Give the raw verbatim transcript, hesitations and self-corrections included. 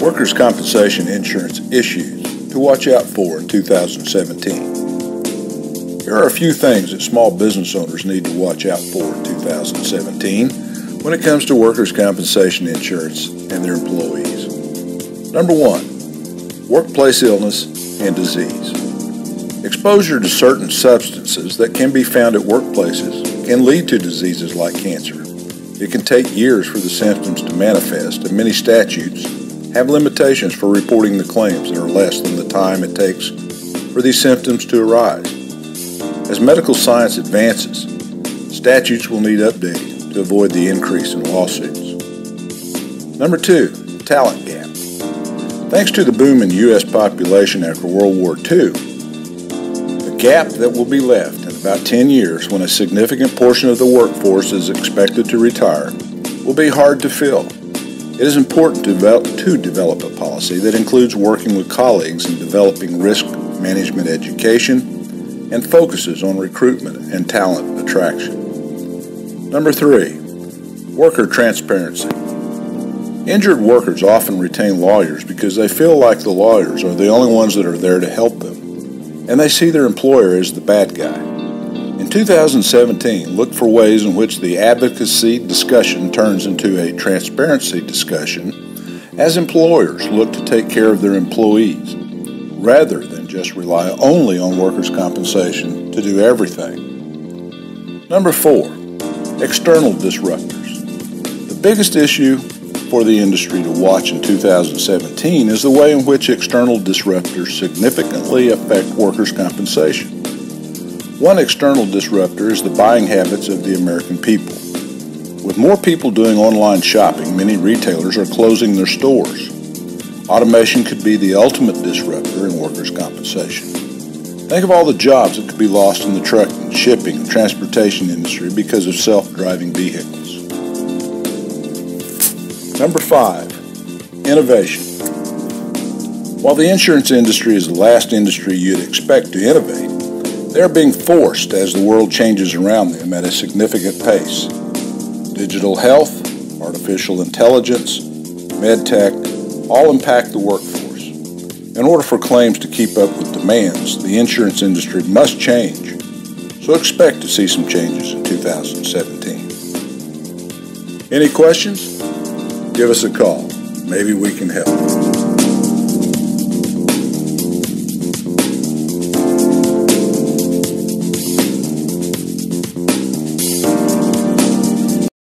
Workers' compensation insurance issues to watch out for in two thousand seventeen. Here are a few things that small business owners need to watch out for in two thousand seventeen when it comes to workers' compensation insurance and their employees. Number one, workplace illness and disease. Exposure to certain substances that can be found at workplaces can lead to diseases like cancer. It can take years for the symptoms to manifest, and many statutes have limitations for reporting the claims that are less than the time it takes for these symptoms to arise. As medical science advances, statutes will need updating to avoid the increase in lawsuits. Number two, talent gap. Thanks to the boom in U S population after World War Two, the gap that will be left in about ten years when a significant portion of the workforce is expected to retire will be hard to fill. It is important to develop, to develop a policy that includes working with colleagues in developing risk management education and focuses on recruitment and talent attraction. Number three, worker transparency. Injured workers often retain lawyers because they feel like the lawyers are the only ones that are there to help them, and they see their employer as the bad guy. In two thousand seventeen, look for ways in which the advocacy discussion turns into a transparency discussion as employers look to take care of their employees, rather than just rely only on workers' compensation to do everything. Number four, external disruptors. The biggest issue for the industry to watch in two thousand seventeen is the way in which external disruptors significantly affect workers' compensation. One external disruptor is the buying habits of the American people. With more people doing online shopping, many retailers are closing their stores. Automation could be the ultimate disruptor in workers' compensation. Think of all the jobs that could be lost in the trucking, shipping, and transportation industry because of self-driving vehicles. Number five, innovation. While the insurance industry is the last industry you'd expect to innovate, they are being forced as the world changes around them at a significant pace. Digital health, artificial intelligence, medtech all impact the workforce. In order for claims to keep up with demands, the insurance industry must change, so expect to see some changes in two thousand seventeen. Any questions? Give us a call. Maybe we can help.